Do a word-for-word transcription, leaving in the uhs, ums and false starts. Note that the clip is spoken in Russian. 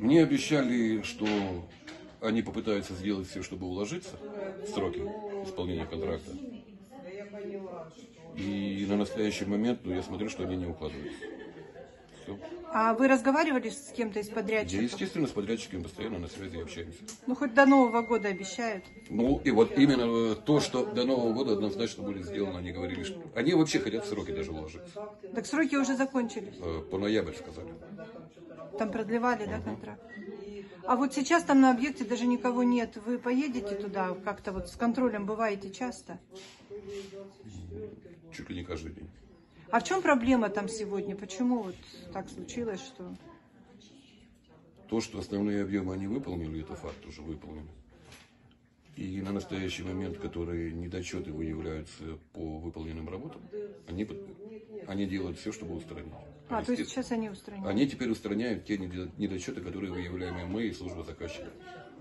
Мне обещали, что они попытаются сделать все, чтобы уложиться в сроки исполнения контракта. И на настоящий момент, ну, я смотрю, что они не укладываются. Все. А вы разговаривали с кем-то из подрядчиков? Я, естественно, с подрядчиками постоянно на связи общаемся. Ну, хоть до Нового года обещают. Ну, и вот именно то, что до Нового года однозначно будет сделано, они говорили, что... Они вообще хотят в сроки даже уложиться. Так сроки уже закончились? По ноябрь сказали. Там продлевали, да, контракт? А вот сейчас там на объекте даже никого нет. Вы поедете туда как-то вот с контролем, бываете часто? Чуть ли не каждый день. А в чем проблема там сегодня? Почему вот так случилось, что... То, что основные объемы они выполнили, это факт, уже выполнены. И на настоящий момент, которые недочеты выявляются по выполненным работам, они, они делают все, чтобы устранить. А, то есть сейчас они устраняют? Они теперь устраняют те недочеты, которые выявляем мы и служба заказчика.